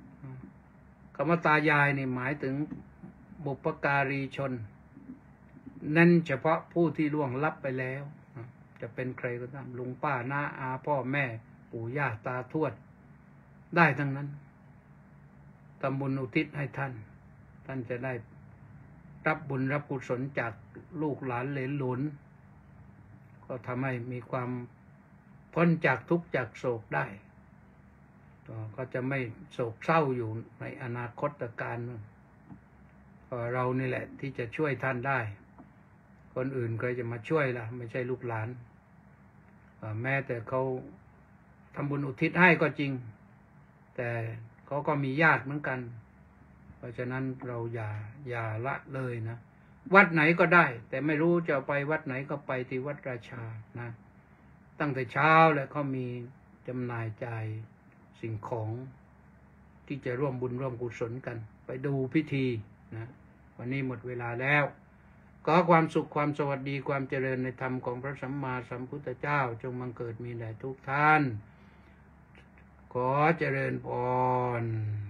A: คำว่าตายายนี่หมายถึงบุพการีชนนั่นเฉพาะผู้ที่ล่วงลับไปแล้วจะเป็นใครก็ตามลุงป้าน้าอาพ่อแม่ปู่ย่าตาทวดได้ทั้งนั้นทำบุญอุทิศให้ท่านท่านจะได้รับบุญรับกุศลจากลูกหลานเหลนหลนก็ทำให้มีความพ้นจากทุกข์จากโศกได้ก็จะไม่โศกเศร้าอยู่ในอนาคตการก็เรานี่แหละที่จะช่วยท่านได้คนอื่นใครจะมาช่วยล่ะไม่ใช่ลูกหลานแม้แต่เขาทำบุญอุทิศให้ก็จริงแต่เขาก็มีญาติเหมือนกันเพราะฉะนั้นเราอย่าละเลยนะวัดไหนก็ได้แต่ไม่รู้จะไปวัดไหนก็ไปที่วัดราชานะตั้งแต่เช้าแล้วเขามีจำหน่ายจ่ายสิ่งของที่จะร่วมบุญร่วมกุศลกันไปดูพิธีนะวันนี้หมดเวลาแล้วขอความสุขความสวัสดีความเจริญในธรรมของพระสัมมาสัมพุทธเจ้าจงบังเกิดมีแด่ทุกท่านขอเจริญพร